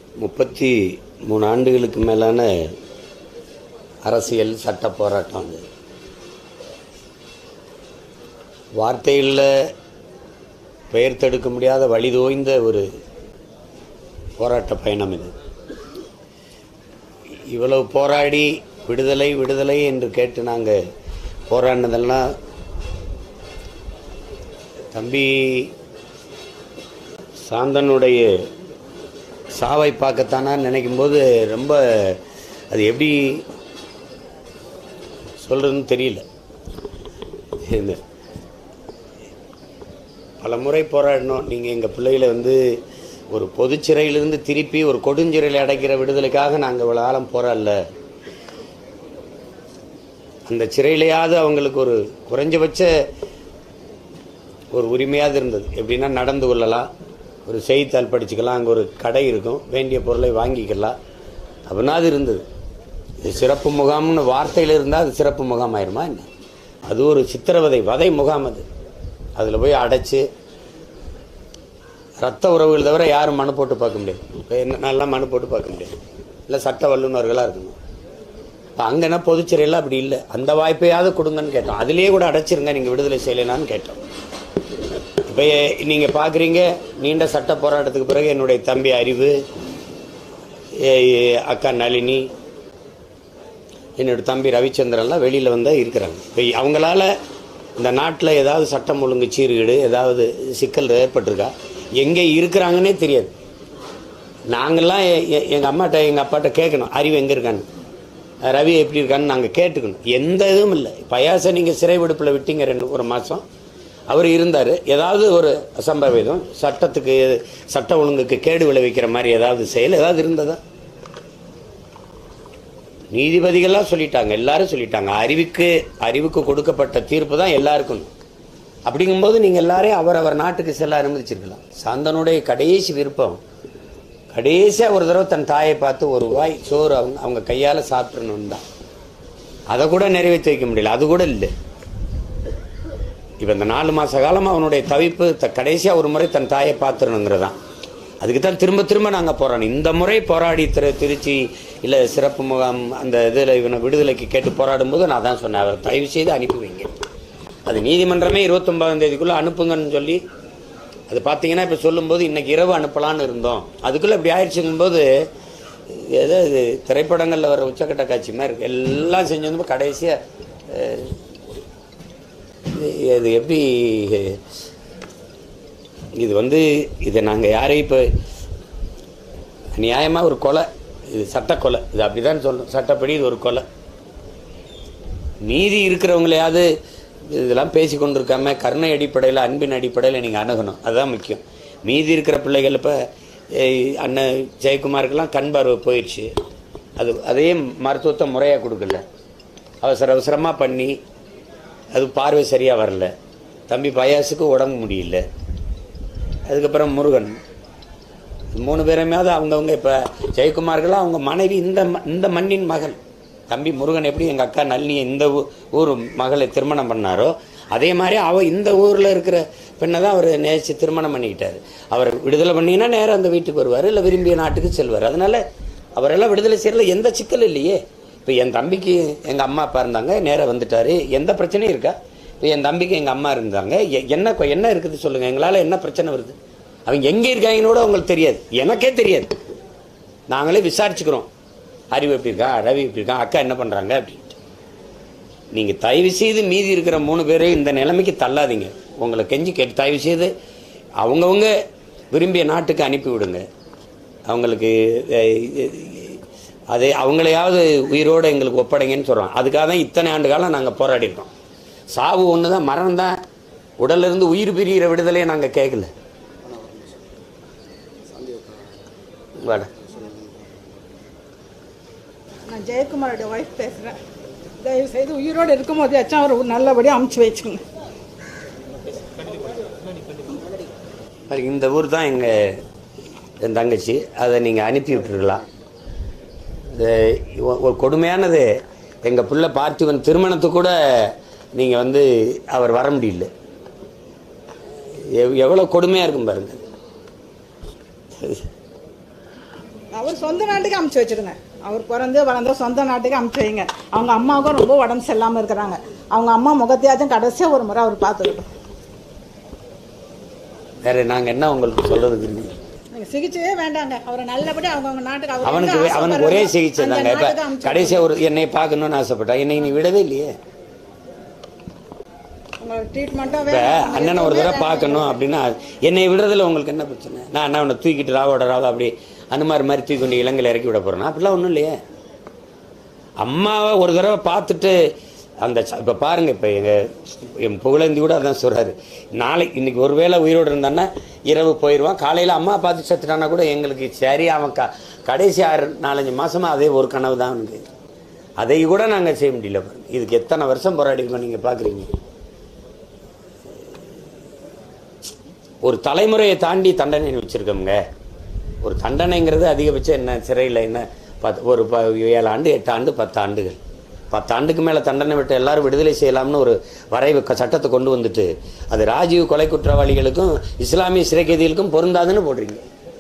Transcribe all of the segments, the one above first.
33 ஆண்டுகளுக்கு மேலான அரசியல் சட்ட போராட்டம். அது வார்த்தைகளில் பெயர்த்தெடுக்க முடியாத வழிதோய்ந்த ஒரு போராட்ட பயணம். இது இவ்வளவு போராடி விடுதலை விடுதலை என்று கேட்டு நாங்கள் போராடினதெல்லாம் தம்பி சாந்தனுடைய சாவை பார்க்கத்தானா நினைக்கும்போது ரொம்ப அது எப்படி சொல்கிறதுன்னு தெரியல. பல முறை போராடினோம். நீங்கள் எங்கள் பிள்ளைகளை ஒரு பொது சிறையிலிருந்து திருப்பி ஒரு கொடுஞ்சிறையில் அடைக்கிற விடுதலைக்காக நாங்கள் இவ்வளோ காலம் போராடல. அந்த சிறையிலையாவது அவங்களுக்கு ஒரு குறைஞ்சபட்ச ஒரு உரிமையாவது இருந்தது. எப்படின்னா நடந்து கொள்ளலாம், ஒரு செய்தித்தாள் படிச்சுக்கலாம், அங்கே ஒரு கடை இருக்கும், வேண்டிய பொருளை வாங்கிக்கலாம், அப்படின்னா அது இருந்தது. இது சிறப்பு முகாம்னு வார்த்தையில் இருந்தால் அது சிறப்பு முகாம் ஆயிருமா என்ன? அது ஒரு சித்திரவதை வதை முகாம். அது அதில் போய் அடைச்சி ரத்த உறவுகள் தவிர யாரும் மனு போட்டு பார்க்க முடியாது. நல்லா மனு போட்டு பார்க்க முடியாது. இல்லை சட்ட வல்லுநர்களாக இருக்கணும். அங்கன்னா பொதுச்சிறையில் அப்படி இல்லை. அந்த வாய்ப்பையாவது கொடுங்கன்னு கேட்டோம். அதுலேயே கூட அடைச்சிருங்க நீங்கள் விடுதலை செய்யலைனான்னு கேட்டோம். இப்போ நீங்கள் பார்க்குறீங்க, நீண்ட சட்ட போராட்டத்துக்கு பிறகு என்னுடைய தம்பி அறிவு, அக்கா நளினி, என்னோடய தம்பி ரவிச்சந்திரன்லாம் வெளியில் இருக்கிறாங்க. இப்போ அவங்களால இந்த நாட்டில் ஏதாவது சட்டம் ஒழுங்கு சீர்கேடு ஏதாவது சிக்கல் ஏற்பட்டிருக்கா, எங்கே இருக்கிறாங்கன்னே தெரியாது. நாங்கள்லாம் எங்கள் அப்பாட்ட கேட்கணும், அறிவு எங்கே இருக்கான்னு, ரவி எப்படி இருக்கான்னு நாங்கள் கேட்டுக்கணும். எந்த இதுவும் இல்லை. பயாசை நீங்கள் சிறை விடுப்பில் விட்டீங்க ஒரு மாதம், அவர் இருந்தார். ஏதாவது ஒரு அசம்பாவிதம் சட்டத்துக்கு சட்ட ஒழுங்குக்கு கேடு விளைவிக்கிற மாதிரி ஏதாவது செயல் ஏதாவது இருந்ததா? நீதிபதிகள்லாம் சொல்லிட்டாங்க, எல்லாரும் சொல்லிட்டாங்க. அறிவுக்கு கொடுக்கப்பட்ட தீர்ப்பு தான் எல்லாருக்கும். அப்படிங்கும்போது நீங்கள் எல்லாரையும் அவர் நாட்டுக்கு செல்ல அனுமதிச்சிருக்கலாம். சாந்தனுடைய கடைசி விருப்பம் கடைசியாக ஒரு தடவை தன் தாயை பார்த்து ஒரு வாய் சோறு அவங்க கையால் சாப்பிட்றணும் தான். அதை கூட நிறைவேற்றி வைக்க முடியல. அது கூட இல்லை. இப்போ இந்த 4 மாத காலமாக அவனுடைய தவிப்பு கடைசியாக ஒரு முறை தன் தாயை பார்த்துடணுங்கிறதான். அதுக்கு தான் திரும்ப திரும்ப நாங்கள் போராடணும். இந்த முறை போராடி திருச்சி இல்லை சிறப்பு முகாம் அந்த இதில் இவனை விடுதலைக்கு கேட்டு போராடும்போது நான் தான் சொன்னேன், அவர் தயவு செய்து அனுப்பி வைங்க. அது நீதிமன்றமே 29ஆம் தேதிக்குள்ளே அனுப்புங்கன்னு சொல்லி, அது பார்த்தீங்கன்னா இப்போ சொல்லும்போது இன்றைக்கி இரவு அனுப்பலான்னு இருந்தோம், அதுக்குள்ளே இப்படி ஆயிடுச்சுங்கும்போது ஏதோ இது திரைப்படங்களில் வர உச்சக்கட்ட காட்சி மாதிரி இருக்குது. எல்லாம் செஞ்சு வந்து கடைசியாக இது எப்படி இது இதை நாங்கள் யாரையும் இப்போ நியாயமாக ஒரு கொலை, இது சட்ட கொலை, இது அப்படி தான் சொல்லணும். சட்டப்படி இது ஒரு கொலை. நீதி இருக்கிறவங்களையாவது இதெல்லாம் பேசி கொண்டு இருக்காம கருணை அடிப்படையில் அன்பின் அடிப்படையில் நீங்கள் அணுகணும். அதுதான் முக்கியம். மீதி இருக்கிற பிள்ளைகள் இப்போ அண்ணன் ஜெயக்குமாருக்கெல்லாம் கண் பார்வை போயிடுச்சு. அதே மருத்துவத்தை முறையாக கொடுக்கல, அவசரமாக பண்ணி அது பார்வை சரியாக வரல. தம்பி பயாசுக்கு உடம்பு முடியல. அதுக்கப்புறம் முருகன், 3 பேருமையாவது அவங்கவுங்க. இப்போ ஜெயக்குமார்கள்லாம் அவங்க மனைவி இந்த மண்ணின் மகள். தம்பி முருகன் எப்படி எங்கள் அக்கா நளினியை இந்த ஊர் மகளை திருமணம் பண்ணாரோ, அதே மாதிரி இந்த ஊரில் இருக்கிற பெண்ணை தான் அவர் நேசித்து திருமணம் பண்ணிக்கிட்டார். அவர் விடுதலை பண்ணினா நேரம் அந்த வீட்டுக்கு வருவார், இல்லை விரும்பிய நாட்டுக்கு செல்வார். அதனால் அவரெல்லாம் விடுதலை செய்யறதுல எந்த சிக்கலும் இல்லையே. இப்போ என் தம்பிக்கு எங்கள் அம்மா அப்பா இருந்தாங்க, நேராக வந்துட்டார், எந்த பிரச்சனையும் இருக்கா? இப்போ என் தம்பிக்கு எங்கள் அம்மா இருந்தாங்க, என்ன இருக்குது சொல்லுங்கள், எங்களால் என்ன பிரச்சனை வருது? அவங்க எங்கே இருக்காங்கன்னு கூட அவங்களுக்கு தெரியாது, எனக்கே தெரியாது. நாங்களே விசாரிச்சுக்கிறோம், அறிவு எப்படி இருக்கா, ரவி எப்படி இருக்கா, அக்கா என்ன பண்ணுறாங்க அப்படின்ட்டு. நீங்கள் தயவு செய்து மீதி இருக்கிற 3 பேரையும் இந்த நிலைமைக்கு தள்ளாதீங்க. உங்களை கெஞ்சி கேட்டு தயவு செய்து அவங்கவுங்க விரும்பிய நாட்டுக்கு அனுப்பி விடுங்க. அவங்களுக்கு அதை அவங்களையாவது உயிரோடு எங்களுக்கு ஒப்படைங்கன்னு சொல்கிறோம். அதுக்காக தான் இத்தனை ஆண்டு காலம் நாங்கள் போராடிருக்கோம். சாவு ஒன்று தான், மரணம் தான். உடலிருந்து உயிர் பிரிகிற விடுதலையை நாங்கள் கேட்கல. வாட, நான் ஜெயக்குமாரோட ஒய்ஃப் பேசுகிறேன். தயவு செய்து உயிரோடு இருக்கும்போது ஆச்சும் அவர் நல்லபடியாக அமுச்சு வச்சுக்கோங்க. இந்த ஊர் தான் என் தங்கச்சி, அதை நீங்கள் அனுப்பி விட்டுருக்கலாம். ஒரு கொடுமையானது, எங்கள் பிள்ளை பார்த்திவன் திருமணத்துக்கு கூட நீங்கள் அவர் வர முடியல. எவ்வளோ கொடுமையாக இருக்கும் பாருங்கள். அவர் சொந்த நாட்டுக்கு அமுச்சு வச்சிருங்க. அவர் பிறந்து வளர்ந்த சொந்த நாட்டுக்கு அமுச்சு வைங்க. அவங்க அம்மாவுக்கும் ரொம்ப உடம்பு சரியில்லாமல் இருக்கிறாங்க. அவங்க அம்மா முகத்தையாச்சும் கடைசியாக ஒரு முறை அவர் பார்த்துக்கிட்டோம். வேற நாங்கள் என்ன உங்களுக்கு சொல்றது? சிகிச்சையே வேண்டாங்க. அவரை நல்லபடியாக அவங்க நாட்டுக்கு அவனுக்கு ஒரே சிகிச்சை தாங்க. இப்போ கடைசியாக ஒரு என்னை பார்க்கணும்னு ஆசைப்பட்டா, என்னை நீ விடவே இல்லையே. அண்ணனை ஒரு தடவை பார்க்கணும் அப்படின்னா என்னை விடுறதுல உங்களுக்கு என்ன பிரச்சனை? நான் என்ன அவனை தூக்கிட்டு ராவோட ராவா அப்படி அந்த மாதிரி தூக்கி கொண்டு இலங்கையில் இறக்கி விட போறேன்னா அப்படிலாம் ஒன்றும் இல்லையே. அம்மாவை ஒரு தடவை பார்த்துட்டு அந்த இப்போ பாருங்க, இப்போ என் புகழேந்தி கூட அதான் சொல்றாரு. நாளைக்கு இன்னைக்கு ஒருவேளை உயிரோடு இருந்தான்னா இரவு போயிடுவான், காலையில் அம்மா பார்த்து செத்துட்டானா கூட எங்களுக்கு சரி. அவன் கடைசி 4-5 மாசமா அதே ஒரு கனவு தான் அவனுக்கு. அதை கூட நாங்கள் செய்ய முடியல. இதுக்கு எத்தனை வருஷம் போராடி இருக்கோம் நீங்கள் பார்க்குறீங்க. ஒரு தலைமுறையை தாண்டி தண்டனை வச்சிருக்கோங்க. ஒரு தண்டனைங்கிறது அதிகபட்சம் என்ன, சிறையில் என்ன 7 ஆண்டு 8 ஆண்டு 10 ஆண்டுகள். 10 ஆண்டுக்கு மேலே தண்டனை விட்டு எல்லாரும் விடுதலை செய்யலாம்னு ஒரு வரைவு சட்டத்தை கொண்டு வந்துட்டு அது ராஜீவ் கொலை குற்றவாளிகளுக்கும் இஸ்லாமிய சிறை கைதிகளுக்கும் பொருந்தாதுன்னு போடுறீங்க.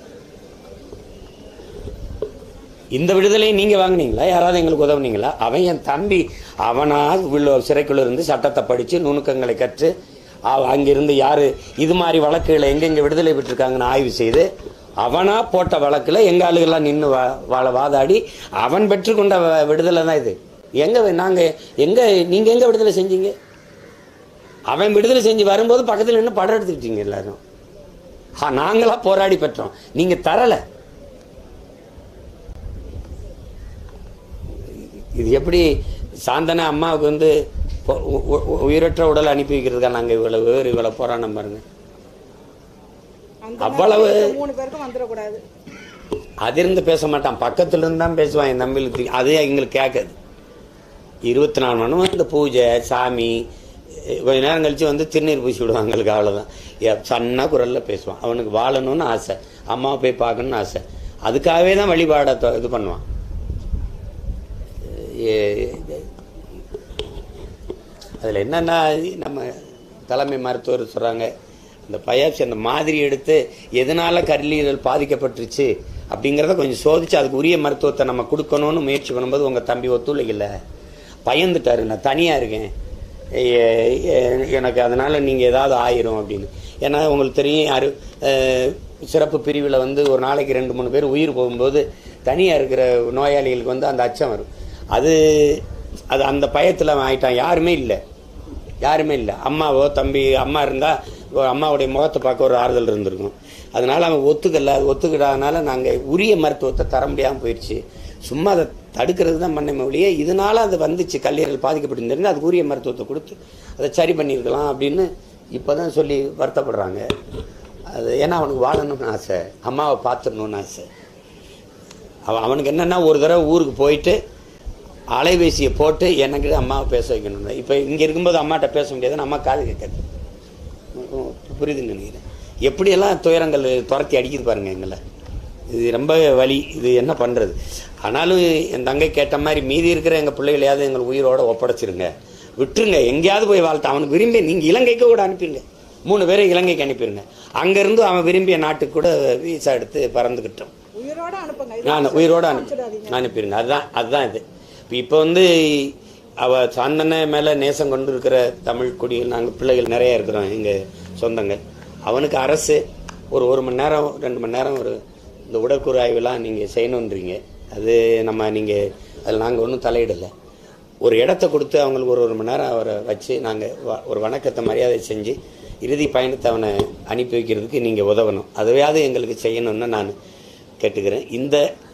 இந்த விடுதலையை நீங்க வாங்கினீங்களா? யாராவது எங்களுக்கு உதவுனீங்களா? அவன் என் தம்பி, அவனா சிறைக்குள்ள இருந்து சட்டத்தை படிச்சு நுணுக்கங்களை கற்று அங்கிருந்து யாரு இது மாதிரி வழக்குகளை எங்கெங்க விடுதலை பெற்றிருக்காங்கன்னு ஆய்வு செய்து அவனா போட்ட வழக்குல எங்க ஆளுகள்லாம் நின்று வாதாடி அவன் பெற்றுக்கொண்ட விடுதலை தான் இது. நீங்க எங்க விடுதலை செஞ்சீங்க? அவன் விடுதலை செஞ்சு வரும்போது பக்கத்தில் நின்று படம் எடுத்துக்கிட்டீங்க எல்லாரும். நாங்களா போராடி பெற்றோம், நீங்க தரல. இது எப்படி சாந்தனா அம்மாவுக்கு வந்து உயிரற்ற உடல் அனுப்பி வைக்கிறதுக்கா நாங்க இவ்வளவு போராட்டம் பாருங்க. அவ்வளவு 3 பேருக்கும் வந்துடக்கூடாது. அதிர்ந்து பேச மாட்டான், பக்கத்துல இருந்து தான் பேசுவான் என் தம்பிக்கு. அது எங்களுக்கு கேட்காது. 24 மணி நேரம் இந்த பூஜை சாமி கொஞ்ச நேரம் கழிச்சு வந்து திருநீர் பூசி விடுவாங்க. எங்களுக்கு அவ்வளவுதான். சன்னா குரல்ல பேசுவான். அவனுக்கு வாழணும்னு ஆசை, அம்மாவை போய் பார்க்கணும்னு ஆசை. அதுக்காகவே தான் வழிபாட இது பண்ணுவான். அதில் என்னென்னா நம்ம தலைமை மருத்துவர் சொல்கிறாங்க, இந்த பயாப்சி அந்த மாதிரி எடுத்து எதனால் கல்லீரல் பாதிக்கப்பட்டுருச்சு அப்படிங்கிறத கொஞ்சம் சோதிச்சு அதுக்கு உரிய மருத்துவத்தை நம்ம கொடுக்கணும்னு முயற்சி பண்ணும்போது உங்கள் தம்பி ஒத்துழைக்கல, பயந்துட்டாரு. நான் தனியாக இருக்கேன், எனக்கு அதனால் நீங்கள் ஏதாவது ஆயிரும் அப்படின்னு. ஏன்னா உங்களுக்கு தெரியும், சிறப்பு பிரிவில் வந்து ஒரு நாளைக்கு 2-3 பேர் உயிர் போகும்போது தனியாக இருக்கிற நோயாளிகளுக்கு வந்து அந்த அச்சம் வரும். அது அந்த பயத்தில் ஆயிட்டான். யாருமே இல்லை. அம்மாவோ தம்பி, அம்மா இருந்தால் அம்மாவுடைய முகத்தை பார்க்க ஒரு ஆறுதல் இருந்திருக்கும். அதனால அவன் ஒத்துக்கிடாதனால நாங்கள் உரிய மருத்துவத்தை தர முடியாமல் போயிடுச்சு. சும்மா அதை தடுக்கிறது தான் பண்ண ஒழிய இதனால அது வந்துச்சு, கல்லீரல் பாதிக்கப்பட்டிருந்தா அதுக்கு உரிய மருத்துவத்தை கொடுத்து அதை சரி பண்ணியிருக்கலாம் அப்படின்னு இப்போ தான் சொல்லி வருத்தப்படுறாங்க. அது ஏன்னா அவனுக்கு வாழணும்னு ஆசை, அம்மாவை பார்த்துடணும்னு ஆசை. அவனுக்கு என்னென்னா ஒரு தடவை ஊருக்கு போயிட்டு அலைபேசியை போட்டு எனக்கு அம்மாவை பேச வைக்கணும். இப்போ இங்கே இருக்கும்போது அம்மாட்ட பேச முடியாது, அம்மா காது கேட்காது. புரியுதுன்னு நினைக்கிறேன். எப்படியெல்லாம் துயரங்கள் துரத்தி அடிக்குது பாருங்க எங்களை. இது ரொம்ப வலி. இது என்ன பண்ணுறது? ஆனாலும் என் தங்கை கேட்ட மாதிரி மீதி இருக்கிற எங்கள் பிள்ளைகளையாவது எங்கள் உயிரோட ஒப்படைச்சிருங்க, விட்டுருங்க, எங்கேயாவது போய் வாழ்த்த. அவனுக்கு விரும்பி நீங்கள் இலங்கைக்கு கூட அனுப்பிடுங்க, 3 பேரை இலங்கைக்கு அனுப்பிடுங்க. அங்கேருந்து அவன் விரும்பிய நாட்டுக்கு கூட வீசா எடுத்து பறந்துக்கிட்டோம். உயிரோட அனுப்பிடுங்க. அதுதான் இது. இப்போ வந்து சாந்தனை மேலே நேசம் கொண்டு இருக்கிற தமிழ் குடிகள் நாங்கள் பிள்ளைகள் நிறைய இருக்கிறோம், எங்கள் சொந்தங்க. அவனுக்கு அரசு ஒரு மணி நேரம் 2 மணி நேரம் இந்த உடற்கூறு ஆய்வுலாம் நீங்கள் செய்யணுன்றீங்க. அது நீங்கள் அதில் நாங்கள் ஒன்றும் தலையிடலை. ஒரு இடத்த கொடுத்து அவங்களுக்கு ஒரு மணி நேரம் அவரை வச்சு நாங்கள் ஒரு வணக்கத்தை மரியாதை செஞ்சு இறுதி பயணத்தை அவனை அனுப்பி வைக்கிறதுக்கு நீங்கள் உதவணும். அதுவையாவது எங்களுக்கு செய்யணும்னு நான் கேட்டுக்கிறேன். இந்த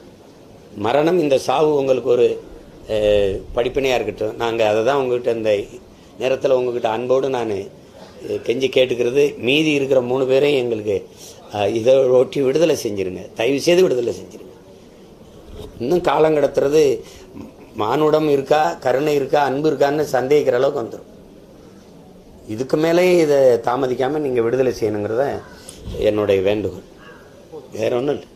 மரணம், இந்த சாவு உங்களுக்கு ஒரு படிப்பினையாக இருக்கட்டும். நாங்கள் அதை தான் உங்கள்கிட்ட இந்த நேரத்தில் உங்கள்கிட்ட அன்போடு நான் கெஞ்சி கேட்டுக்கிறது. மீதி இருக்கிற 3 பேரையும் எங்களுக்கு இதை ஒட்டி விடுதலை செஞ்சுருங்க, தயவு செய்து விடுதலை செஞ்சுருங்க. இன்னும் காலம் கடத்துறது மானுடம் இருக்கா, கருணை இருக்கா, அன்பு இருக்கான்னு சந்தேகிக்கிற அளவுக்கு வந்துடும். இதுக்கு மேலே இதை தாமதிக்காமல் நீங்கள் விடுதலை செய்யணுங்கிறத என்னுடைய வேண்டுகோள். வேற ஒன்றும் இல்லை.